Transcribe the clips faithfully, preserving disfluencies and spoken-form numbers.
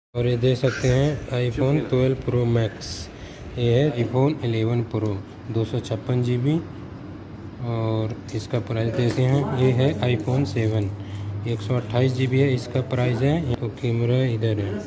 और ये देख सकते हैं आईफोन ट्वेल्व प्रो मैक्स। ये है आईफोन इलेवन प्रो दो सौ छप्पन जी बी और इसका प्राइस देते हैं। ये है आईफोन सेवन एक सौ अट्ठाईस जी बी है, इसका प्राइस है। तो कैमरा इधर है,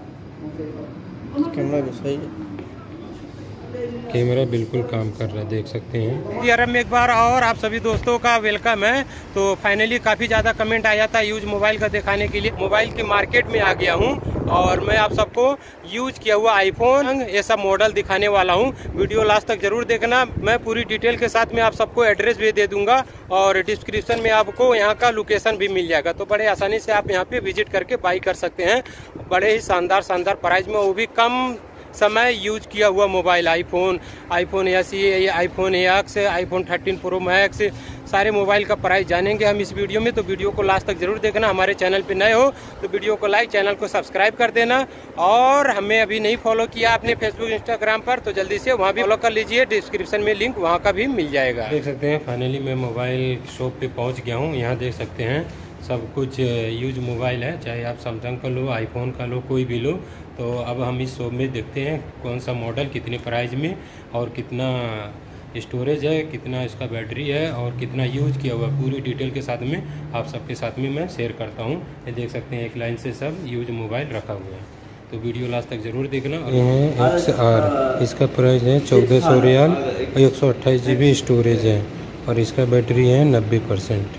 कैमरा भी सही है, कैमरा बिल्कुल काम कर रहा है, देख सकते हैं। यार में एक बार और आप सभी दोस्तों का वेलकम है। तो फाइनली काफ़ी ज़्यादा कमेंट आया था यूज मोबाइल का दिखाने के लिए। मोबाइल की मार्केट में आ गया हूँ और मैं आप सबको यूज किया हुआ आईफोन ये सब मॉडल दिखाने वाला हूँ। वीडियो लास्ट तक जरूर देखना। मैं पूरी डिटेल के साथ में आप सबको एड्रेस भी दे दूंगा और डिस्क्रिप्शन में आपको यहाँ का लोकेशन भी मिल जाएगा। तो बड़े आसानी से आप यहाँ पे विजिट करके बाई कर सकते हैं। बड़े ही शानदार शानदार प्राइस में, वो भी कम समय यूज किया हुआ मोबाइल। आईफोन आईफोन एस ये iPhone X iPhone thirteen pro max सारे मोबाइल का प्राइस जानेंगे हम इस वीडियो में। तो वीडियो को लास्ट तक जरूर देखना। हमारे चैनल पे नए हो तो वीडियो को लाइक, चैनल को सब्सक्राइब कर देना। और हमें अभी नहीं फॉलो किया आपने फेसबुक इंस्टाग्राम पर तो जल्दी से वहाँ भी फॉलो कर लीजिए। डिस्क्रिप्शन में लिंक वहाँ का भी मिल जाएगा। देख सकते हैं फाइनली मैं मोबाइल शॉप पे पहुँच गया हूँ। यहाँ देख सकते हैं सब कुछ यूज मोबाइल है, चाहे आप सैमसंग का लो, आईफोन का लो, कोई भी लो। तो अब हम इस शॉप में देखते हैं कौन सा मॉडल कितने प्राइस में और कितना स्टोरेज है, कितना इसका बैटरी है और कितना यूज किया हुआ, पूरी डिटेल के साथ में आप सबके साथ में मैं शेयर करता हूँ। ये देख सकते हैं एक लाइन से सब यूज मोबाइल रखा हुआ है। तो वीडियो लास्ट तक जरूर देखना। ये है एक्स आर, इसका प्राइस है चौदह सौ रियाल और एक सौ अट्ठाईस जी बी स्टोरेज है और इसका बैटरी है नब्बे परसेंट।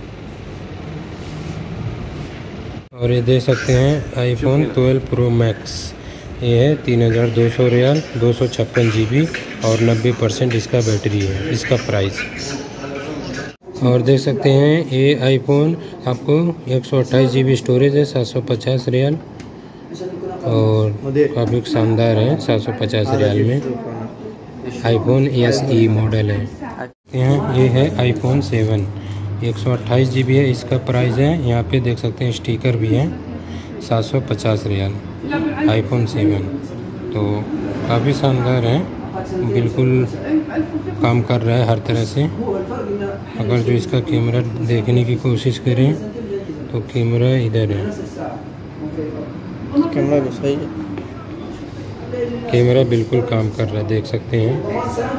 और ये देख सकते हैं आईफोन ट्वेल्व प्रो मैक्स। ये है तीन हज़ार दो सौ रियाल, दो सौ छप्पन जी बी और नब्बे परसेंट इसका बैटरी है, इसका प्राइस। और देख सकते हैं ये आईफोन आपको एक सौ अट्ठाईस जी बी स्टोरेज है, सात सौ पचास रियाल और काफ़ी शानदार है। सात सौ पचास रियाल में आईफोन एस ई मॉडल है। यहाँ ये है आईफोन सेवन एक सौ अट्ठाईस जी बी है, इसका प्राइस है। यहाँ पे देख सकते हैं स्टिकर भी है, सात सौ पचास रियाल आईफोन सेवन। तो काफ़ी शानदार है, बिल्कुल काम कर रहा है हर तरह से। अगर जो इसका कैमरा देखने की कोशिश करें तो कैमरा इधर है, कैमरा भी सही है, कैमरा बिल्कुल काम कर रहा है, देख सकते हैं।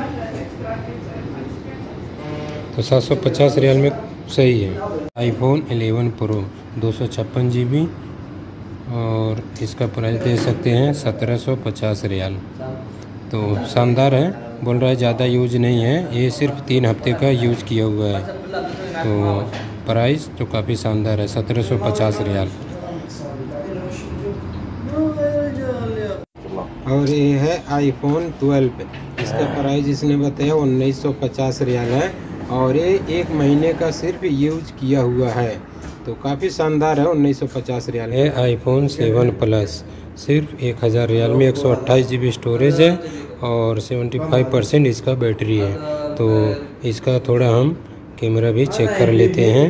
तो सात सौ पचास रियाल में सही है। आईफोन इलेवन प्रो दो सौ छप्पन जी बी और इसका प्राइस दे सकते हैं सत्रह सौ पचास रियाल। तो शानदार है, बोल रहा है ज़्यादा यूज नहीं है, ये सिर्फ तीन हफ्ते का यूज किया हुआ है। तो प्राइस तो काफ़ी शानदार है, सत्रह सौ पचास रियाल। और ये है आईफोन ट्वेल्व, इसका प्राइस इसने बताया उन्नीस सौ पचास रियाल है और ये एक महीने का सिर्फ यूज किया हुआ है। तो काफ़ी शानदार है, उन्नीस सौ पचास रियाल है। आईफोन सेवन प्लस सिर्फ एक हज़ार रियाल में एक सौ अट्ठाईस जी बी स्टोरेज है और पचहत्तर परसेंट इसका बैटरी है। तो इसका थोड़ा हम कैमरा भी चेक कर लेते हैं।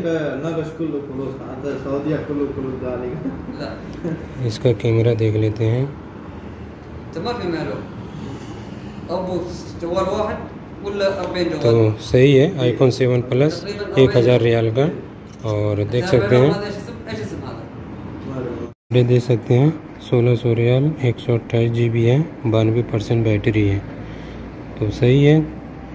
इसका कैमरा देख लेते हैं। तो सही है, आईफोन सेवन प्लस एक हज़ार रियाल का। और देख सकते हैं ये देख सकते हैं सोलह सौ रियाल, एक सौ अट्ठाईस जी बी है, बानवे परसेंट बैटरी है। तो सही है।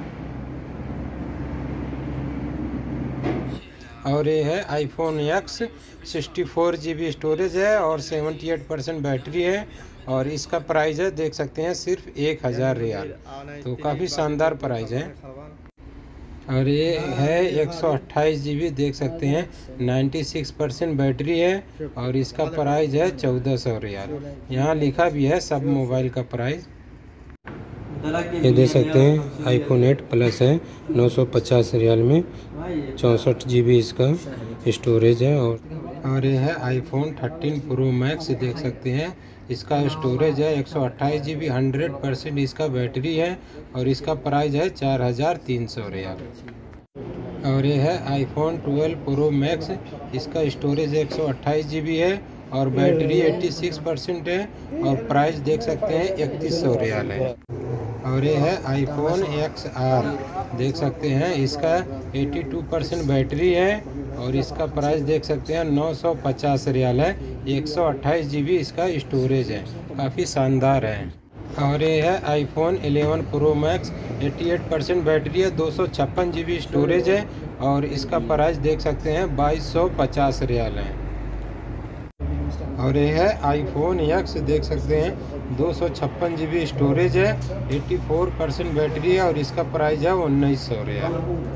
और ये है iPhone X, sixty four G B storage है और सेवेंटी एट परसेंट बैटरी है और इसका प्राइस है देख सकते हैं सिर्फ एक हज़ार रियाल। तो काफ़ी शानदार प्राइस है। और ये है एक सौ अट्ठाईस जी बी, देख सकते हैं छियानवे परसेंट बैटरी है और इसका प्राइस है चौदह सौ रियाल। यहाँ लिखा भी है सब मोबाइल का प्राइस। ये देख सकते हैं आईफोन एट प्लस है, नौ सौ पचास रियाल में, चौंसठ जी बी इसका स्टोरेज है। और और ये है आईफोन थर्टीन प्रो मैक्स, देख सकते हैं इसका स्टोरेज है एक सौ अट्ठाईस जी बी, हंड्रेड परसेंट इसका बैटरी है और इसका प्राइस है चार हज़ार तीन सौ रियाल। और ये है आईफोन ट्वेल्व प्रो मैक्स, इसका स्टोरेज एक सौ अट्ठाईस जी बी है और बैटरी छियासी परसेंट है और प्राइस देख सकते हैं इकतीस सौ रियाल है। और ये है आईफोन एक्स आर, देख सकते हैं इसका बयासी परसेंट बैटरी है और इसका प्राइस देख सकते हैं नौ सौ पचास रियाल है। एक सौ अट्ठाईस जी बी इसका स्टोरेज है, काफ़ी शानदार है। और ये है आईफोन इलेवन प्रो मैक्स, अठासी परसेंट बैटरी है, दो सौ छप्पन जी बी स्टोरेज है और इसका प्राइस देख सकते हैं बाईस सौ पचास रियाल है। और ये है आईफोन एक्स, देख सकते हैं दो सौ छप्पन जी बी स्टोरेज है, चौरासी परसेंट बैटरी है और इसका प्राइस है उन्नीस सौ रियाल।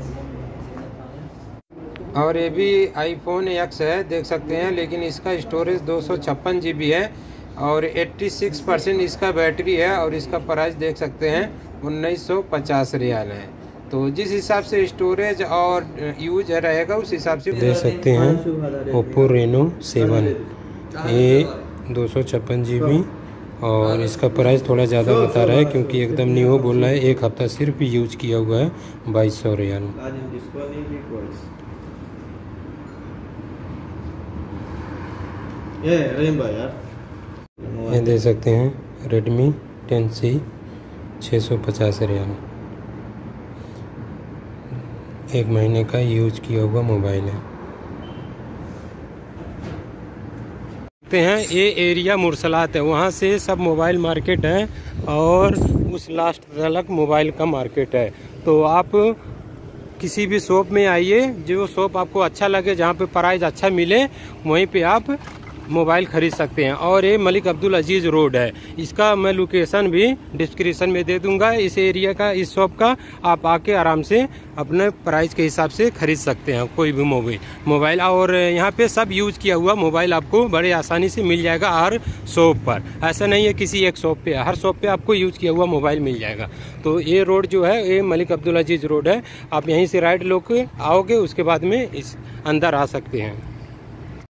और ये भी आईफोन एक्स है, देख सकते हैं, लेकिन इसका स्टोरेज दो सौ छप्पन जी बी है और छियासी परसेंट इसका बैटरी है और इसका प्राइस देख सकते हैं उन्नीस सौ पचास रियाल है। तो जिस हिसाब से स्टोरेज और यूज रहेगा उस हिसाब से देख सकते हैं। ओप्पो रेनो सेवन, ये दो सौ छप्पन जी बी और इसका प्राइस थोड़ा ज़्यादा बता रहा है क्योंकि एकदम न्यू बोल रहा है, एक हफ्ता सिर्फ यूज किया हुआ है, बाईस सौ रियाल। ये दे सकते हैं रेडमी टेन सी, छः सौ पचास रियाल, एक महीने का यूज किया हुआ मोबाइल है। हैं ये एरिया मुरसलात है, वहाँ से सब मोबाइल मार्केट है और उस लास्ट तक मोबाइल का मार्केट है। तो आप किसी भी शॉप में आइए, जो शॉप आपको अच्छा लगे, जहाँ पे प्राइस अच्छा मिले, वहीं पे आप मोबाइल खरीद सकते हैं। और ये मलिक अब्दुल अजीज़ रोड है, इसका मैं लोकेशन भी डिस्क्रिप्शन में दे दूंगा। इस एरिया का, इस शॉप का आप आके आराम से अपने प्राइस के हिसाब से खरीद सकते हैं कोई भी मोबाइल मोबाइल और यहाँ पे सब यूज किया हुआ मोबाइल आपको बड़े आसानी से मिल जाएगा हर शॉप पर। ऐसा नहीं है किसी एक शॉप पे, हर शॉप पे आपको यूज किया हुआ मोबाइल मिल जाएगा। तो ये रोड जो है ये मलिक अब्दुल अजीज़ रोड है, आप यहीं से राइट लोग आओगे, उसके बाद में इस अंदर आ सकते हैं।